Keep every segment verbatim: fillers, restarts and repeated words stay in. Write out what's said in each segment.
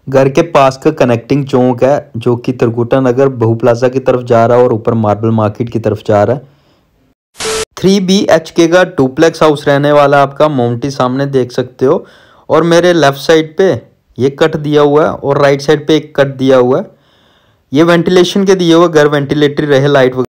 घर के पास का कनेक्टिंग चौक है जो कि त्रिकुटा नगर बहु प्लाजा की तरफ जा रहा है और ऊपर मार्बल मार्केट की तरफ जा रहा है। थ्री बी एच के का डुप्लेक्स हाउस रहने वाला आपका। माउंटी सामने देख सकते हो और मेरे लेफ्ट साइड पे ये कट दिया हुआ है और राइट साइड पे एक कट दिया हुआ है। ये वेंटिलेशन के दिए हुए, घर वेंटिलेटरी रहे, लाइट वगैरह।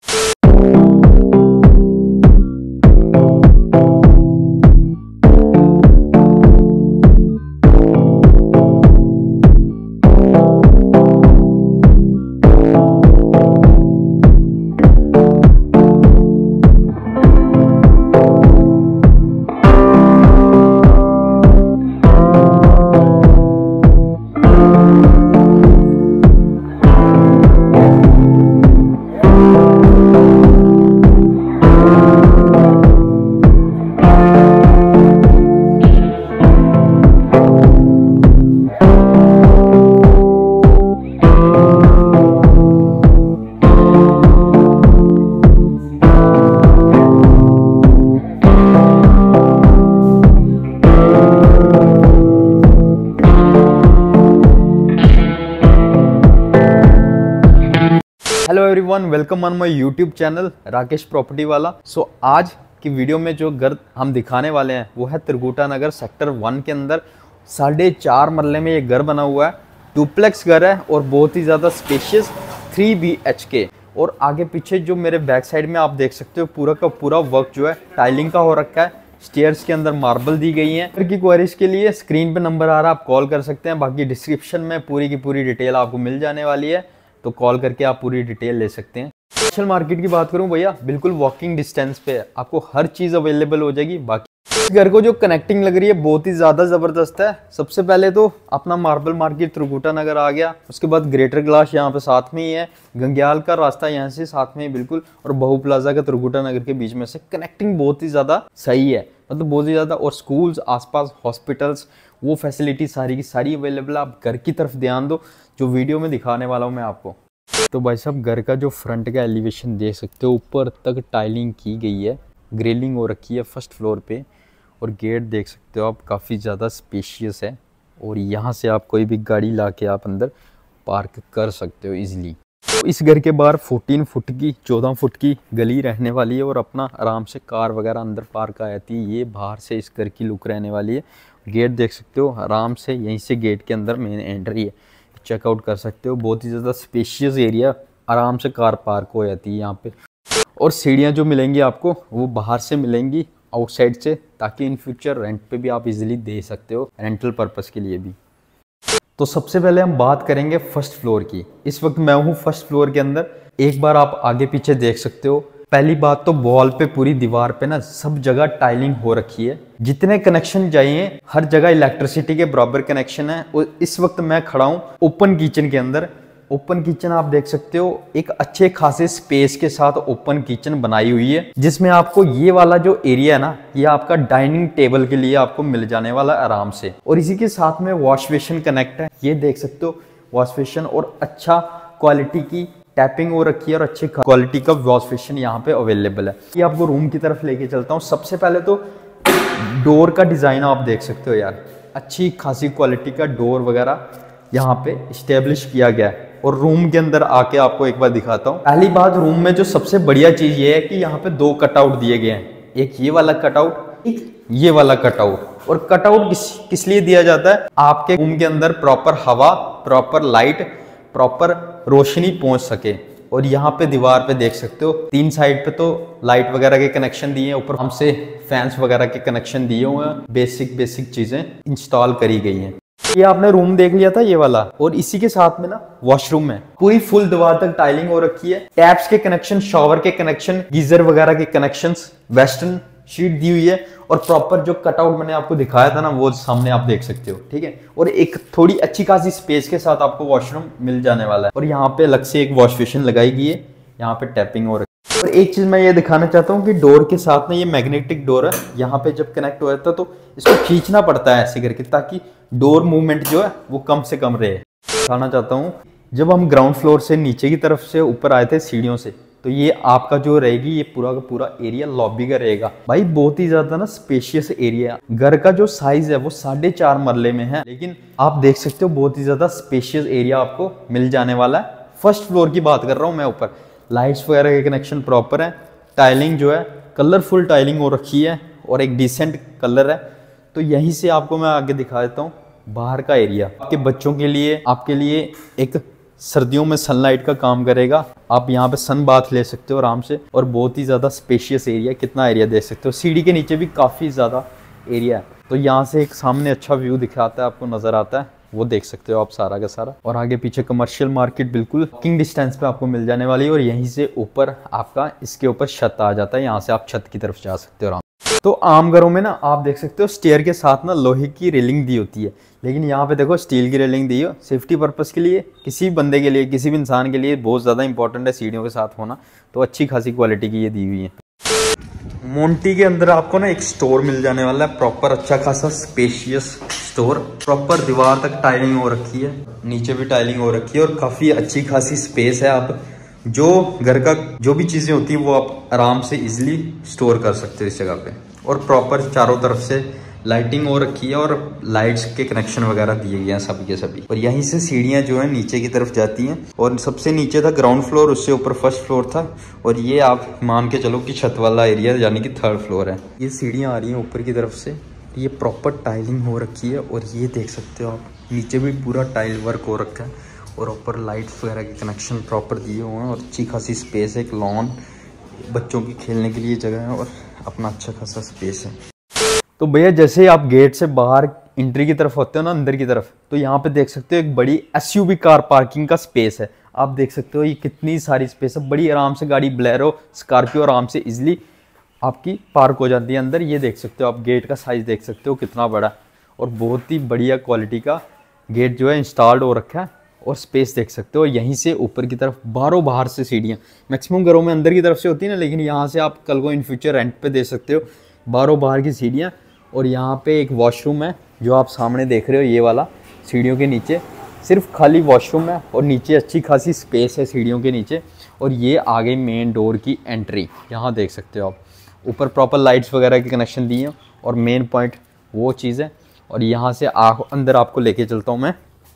Hello everyone, welcome on my YouTube channel Rakesh property वाला। सो so, आज की वीडियो में जो घर हम दिखाने वाले हैं वो है त्रिकुटा नगर सेक्टर वन के अंदर साढ़े चार मरले में ये घर बना हुआ है। डुप्लेक्स घर है और बहुत ही ज़्यादा स्पेशियस थ्री बी एच के। और आगे पीछे जो मेरे बैक साइड में आप देख सकते हो पूरा का पूरा वर्क जो है टाइलिंग का हो रखा है। स्टेयर्स के अंदर मार्बल दी गई है। घर की क्वेरीज के लिए स्क्रीन पे नंबर आ रहा है, आप कॉल कर सकते हैं। बाकी डिस्क्रिप्शन में पूरी की पूरी डिटेल आपको मिल जाने वाली है, तो कॉल करके आप पूरी डिटेल ले सकते हैं। स्पेशल मार्केट की बात करूं भैया, बिल्कुल वॉकिंग डिस्टेंस पे है, आपको हर चीज़ अवेलेबल हो जाएगी। बाकी इस घर को जो कनेक्टिंग लग रही है बहुत ही ज़्यादा ज़बरदस्त है। सबसे पहले तो अपना मार्बल मार्केट त्रिकुटा नगर आ गया, उसके बाद ग्रेटर ग्लास यहाँ पे साथ में ही है, गंग्याल का रास्ता यहाँ से साथ में ही बिल्कुल, और बहु प्लाजा का त्रिकुटा नगर के बीच में से कनेक्टिंग बहुत ही ज़्यादा सही है, मतलब बहुत ही ज़्यादा। और स्कूल्स आसपास, हॉस्पिटल्स, वो फैसिलिटी सारी की सारी अवेलेबल है। आप घर की तरफ ध्यान दो जो वीडियो में दिखाने वाला हूँ मैं आपको। तो भाई साहब, घर का जो फ्रंट का एलिवेशन देख सकते हो, ऊपर तक टाइलिंग की गई है, ग्रिलिंग हो रखी है फर्स्ट फ्लोर पे, और गेट देख सकते हो आप, काफ़ी ज़्यादा स्पेशियस है। और यहाँ से आप कोई भी गाड़ी ला के आप अंदर पार्क कर सकते हो इजीली। तो इस घर के बाहर चौदह फुट की चौदह फुट की गली रहने वाली है और अपना आराम से कार वगैरह अंदर पार्क आ जाती है। ये बाहर से इस घर की लुक रहने वाली है। गेट देख सकते हो आराम से, यहीं से गेट के अंदर मेन एंट्री है, चेकआउट कर सकते हो। बहुत ही ज़्यादा स्पेशियस एरिया, आराम से कार पार्क हो जाती है यहाँ पे। और सीढ़ियाँ जो मिलेंगी आपको वो बाहर से मिलेंगी, आउटसाइड से, ताकि इन फ्यूचर रेंट पे भी आप इजीली दे सकते हो, रेंटल पर्पस के लिए भी। तो सबसे पहले हम बात करेंगे फर्स्ट फ्लोर की। इस वक्त मैं हूँ फर्स्ट फ्लोर के अंदर। एक बार आप आगे पीछे देख सकते हो। पहली बात तो वॉल पे, पूरी दीवार पे ना सब जगह टाइलिंग हो रखी है। जितने कनेक्शन चाहिए हर जगह इलेक्ट्रिसिटी के बराबर कनेक्शन है। और इस वक्त मैं खड़ा हूँ ओपन किचन के अंदर। ओपन किचन आप देख सकते हो, एक अच्छे खासे स्पेस के साथ ओपन किचन बनाई हुई है, जिसमें आपको ये वाला जो एरिया है ना, ये आपका डाइनिंग टेबल के लिए आपको मिल जाने वाला आराम से। और इसी के साथ में वॉश बेसिन कनेक्ट है, ये देख सकते हो वॉश बेसिन, और अच्छा क्वालिटी की टैपिंग हो रखी है और अच्छी क्वालिटी का वॉश बेसिन यहाँ पे अवेलेबल है। ये आपको रूम की तरफ लेके चलता हूँ। सबसे पहले तो डोर का डिजाइन आप देख सकते हो यार, अच्छी खासी क्वालिटी का डोर वगैरह यहाँ पे स्टेब्लिश किया गया है। और रूम के अंदर आके आपको एक बार दिखाता हूँ। पहली बात, रूम में जो सबसे बढ़िया चीज ये है कि यहाँ पे दो कटआउट दिए गए हैं, एक ये वाला कटआउट, एक ये वाला कटआउट। और कटआउट किस किस लिए दिया जाता है, आपके रूम के अंदर प्रॉपर हवा, प्रॉपर लाइट, प्रॉपर रोशनी पहुंच सके। और यहाँ पे दीवार पे देख सकते हो, तीन साइड पे तो लाइट वगैरह के कनेक्शन दिए हैं, ऊपर हमसे फैंस वगैरह के कनेक्शन दिए हुए हैं। बेसिक बेसिक चीजें इंस्टॉल करी गई हैं। ये आपने रूम देख लिया था ये वाला, और इसी के साथ में ना वॉशरूम है, पूरी फुल दीवार तक टाइलिंग हो रखी है। टैप्स के कनेक्शन, शॉवर के कनेक्शन, गीजर वगैरह के कनेक्शंस, वेस्टर्न शीट दी हुई है। और प्रॉपर जो कटआउट मैंने आपको दिखाया था ना, वो सामने आप देख सकते हो, ठीक है। और एक थोड़ी अच्छी खासी स्पेस के साथ आपको वॉशरूम मिल जाने वाला है। और यहाँ पे अलग से एक वॉश बेसिन लगाई गई है, यहाँ पे टैपिंग हो रखी है। और एक चीज मैं ये दिखाना चाहता हूँ कि डोर के साथ में ये मैग्नेटिक डोर है, यहाँ पे जब कनेक्ट हो जाता है तो इसको खींचना पड़ता है ऐसे करके, ताकि डोर मूवमेंट जो है वो कम से कम रहे। दिखाना चाहता हूँ, जब हम ग्राउंड फ्लोर से नीचे की तरफ से ऊपर आए थे सीढ़ियों से, तो तो ये आपका जो रहेगी ये पूरा का पूरा एरिया लॉबी का रहेगा। भाई बहुत ही ज्यादा ना स्पेशियस एरिया। घर का जो साइज है वो साढ़े चार मरले में है, लेकिन आप देख सकते हो बहुत ही ज्यादा स्पेशियस एरिया आपको मिल जाने वाला है। फर्स्ट फ्लोर की बात कर रहा हूँ मैं। ऊपर लाइट्स वगैरह के कनेक्शन प्रॉपर है। टाइलिंग जो है कलरफुल टाइलिंग हो रखी है और एक डिसेंट कलर है। तो यहीं से आपको मैं आगे दिखा देता हूँ बाहर का एरिया। आपके बच्चों के लिए, आपके लिए एक सर्दियों में सनलाइट का काम करेगा। आप यहाँ पे सन बाथ ले सकते हो आराम से, और बहुत ही ज़्यादा स्पेशियस एरिया। कितना एरिया देख सकते हो। सीढ़ी के नीचे भी काफ़ी ज़्यादा एरिया है। तो यहाँ से एक सामने अच्छा व्यू दिखाता है, आपको नज़र आता है, वो देख सकते हो आप सारा का सारा। और आगे पीछे कमर्शियल मार्केट बिल्कुल वॉकिंग डिस्टेंस पे आपको मिल जाने वाली है। और यहीं से ऊपर आपका इसके ऊपर छत आ जाता है। यहाँ से आप छत की तरफ जा सकते हो आराम। तो आम घरों में ना आप देख सकते हो स्टेयर के साथ ना लोहे की रेलिंग दी होती है, लेकिन यहाँ पे देखो स्टील की रेलिंग दी हो सेफ्टी पर्पस के लिए। किसी बंदे के लिए, किसी भी इंसान के लिए बहुत ज़्यादा इंपॉर्टेंट है सीढ़ियों के साथ होना। तो अच्छी खासी क्वालिटी की ये दी हुई है। मोंटी के अंदर आपको ना एक स्टोर मिल जाने वाला है, प्रॉपर अच्छा खासा स्पेशियस स्टोर। प्रॉपर दीवार तक टाइलिंग हो रखी है, नीचे भी टाइलिंग हो रखी है, और काफ़ी अच्छी खासी स्पेस है। आप जो घर का जो भी चीज़ें होती हैं वो आप आराम से इजीली स्टोर कर सकते हो इस जगह पे। और प्रॉपर चारों तरफ से लाइटिंग हो रखी है और लाइट्स के कनेक्शन वगैरह दिए गए हैं सभी के सभी। और यहीं से सीढ़ियाँ जो है नीचे की तरफ जाती हैं, और सबसे नीचे था ग्राउंड फ्लोर, उससे ऊपर फर्स्ट फ्लोर था। और ये आप मान के चलो कि छत वाला एरिया यानी कि थर्ड फ्लोर है। ये सीढ़ियाँ आ रही हैं ऊपर की तरफ से, ये प्रॉपर टाइलिंग हो रखी है। और ये देख सकते हो आप नीचे भी पूरा टाइल वर्क हो रखा है, और ऊपर लाइट्स वगैरह के कनेक्शन प्रॉपर दिए हुए हैं। और अच्छी खासी स्पेस है, एक लॉन बच्चों की खेलने के लिए जगह है, और अपना अच्छा खासा स्पेस है। तो भैया जैसे ही आप गेट से बाहर एंट्री की तरफ होते हो ना, अंदर की तरफ, तो यहाँ पे देख सकते हो एक बड़ी एसयूवी कार पार्किंग का स्पेस है। आप देख सकते हो ये कितनी सारी स्पेस है। बड़ी आराम से गाड़ी ब्लेरो, स्कॉर्पियो आराम से इजीली आपकी पार्क हो जाती है अंदर। ये देख सकते हो आप गेट का साइज देख सकते हो कितना बड़ा, और बहुत ही बढ़िया क्वालिटी का गेट जो है इंस्टॉल्ड हो रखा है। और स्पेस देख सकते हो यहीं से ऊपर की तरफ बाहरों बाहर से सीढ़ियाँ। मैक्सिमम घरों में अंदर की तरफ से होती है ना, लेकिन यहाँ से आप कल को इन फ्यूचर रेंट पे दे सकते हो बाहरों बाहर की सीढ़ियाँ। और यहाँ पे एक वॉशरूम है जो आप सामने देख रहे हो, ये वाला सीढ़ियों के नीचे सिर्फ खाली वॉशरूम है, और नीचे अच्छी खासी स्पेस है सीढ़ियों के नीचे। और ये आगे मेन डोर की एंट्री यहाँ देख सकते हो आप। ऊपर प्रॉपर लाइट्स वगैरह के कनेक्शन दिए हैं, और मेन पॉइंट वो चीज़ है। और यहाँ से आ अंदर आपको लेके चलता हूँ मैं।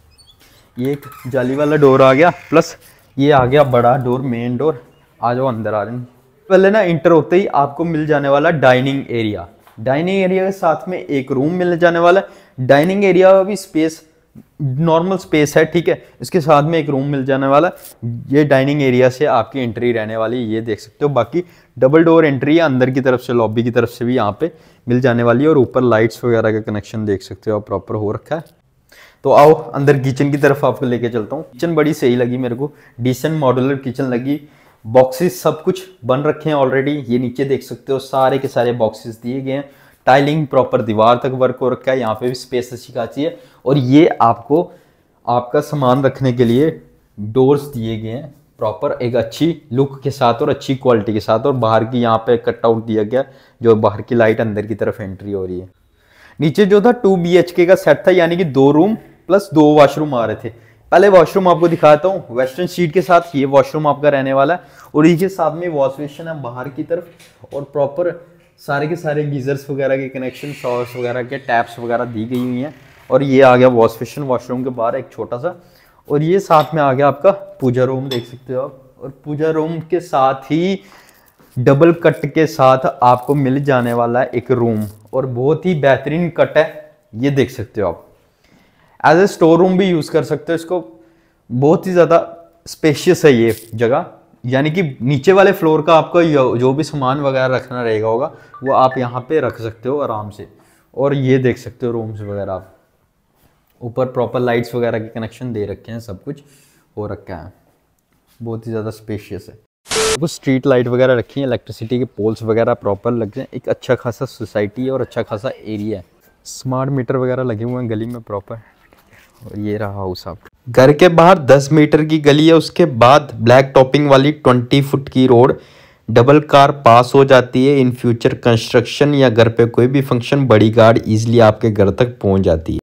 ये एक जाली वाला डोर आ गया, प्लस ये आ गया बड़ा डोर, मेन डोर। आ जाओ अंदर आ रहे हैं। पहले ना इंटर होते ही आपको मिल जाने वाला डाइनिंग एरिया। डाइनिंग एरिया के साथ में एक रूम मिल जाने वाला है। डाइनिंग एरिया भी स्पेस नॉर्मल स्पेस है, ठीक है। इसके साथ में एक रूम मिल जाने वाला है। ये डाइनिंग एरिया से आपकी एंट्री रहने वाली, ये देख सकते हो। बाकी डबल डोर एंट्री है अंदर की तरफ से, लॉबी की तरफ से भी यहाँ पे मिल जाने वाली है। और ऊपर लाइट्स वगैरह का कनेक्शन देख सकते हो आप, प्रॉपर हो रखा है। तो आओ अंदर किचन की तरफ आपको लेके चलता हूँ। किचन बड़ी सही लगी मेरे को, डिसेंट मॉड्यूलर किचन लगी। बॉक्सेस सब कुछ बन रखे हैं ऑलरेडी। ये नीचे देख सकते हो सारे के सारे बॉक्सेस दिए गए हैं। टाइलिंग प्रॉपर दीवार तक वर्क हो रखा है। यहाँ पे भी स्पेस अच्छी खासी है। और ये आपको आपका सामान रखने के लिए डोर्स दिए गए हैं प्रॉपर, एक अच्छी लुक के साथ और अच्छी क्वालिटी के साथ। और बाहर की यहाँ पे कटआउट दिया गया, जो बाहर की लाइट अंदर की तरफ एंट्री हो रही है। नीचे जो था टू बी एच के का सेट था, यानी कि दो रूम प्लस दो वॉशरूम आ रहे थे। पहले वॉशरूम आपको दिखाता हूँ वेस्टर्न शीट के साथ। ये वॉशरूम आपका रहने वाला है, और इसके साथ में वॉश बेसिन है बाहर की तरफ। और प्रॉपर सारे के सारे गीजर्स वगैरह के कनेक्शन, शॉवर्स वगैरह के टैप्स वगैरह दी गई हुई हैं। और ये आ गया वॉश बेसिन वॉशरूम के बाहर एक छोटा सा। और ये साथ में आ गया आपका पूजा रूम, देख सकते हो आप। और पूजा रूम के साथ ही डबल कट के साथ आपको मिल जाने वाला है एक रूम, और बहुत ही बेहतरीन कट है, ये देख सकते हो आप। एज ए स्टोर रूम भी यूज़ कर सकते हो इसको। बहुत ही ज़्यादा स्पेशियस है ये जगह, यानी कि नीचे वाले फ्लोर का आपको जो भी सामान वगैरह रखना रहेगा होगा वो आप यहाँ पे रख सकते हो आराम से। और ये देख सकते हो रूम्स वगैरह आप। ऊपर प्रॉपर लाइट्स वगैरह के कनेक्शन दे रखे हैं, सब कुछ हो रखा है। बहुत ही ज़्यादा स्पेशियस है। कुछ स्ट्रीट लाइट वगैरह रखी है, इलेक्ट्रिसिटी के पोल्स वगैरह प्रॉपर लग जाए। एक अच्छा खासा सोसाइटी है और अच्छा खासा एरिया है। स्मार्ट मीटर वगैरह लगे हुए हैं गली में प्रॉपर। और ये रहा हाउस आप। घर के बाहर दस मीटर की गली है, उसके बाद ब्लैक टॉपिंग वाली बीस फुट की रोड। डबल कार पास हो जाती है। इन फ्यूचर कंस्ट्रक्शन या घर पे कोई भी फंक्शन बड़ी गाड़ी इजीली आपके घर तक पहुंच जाती है।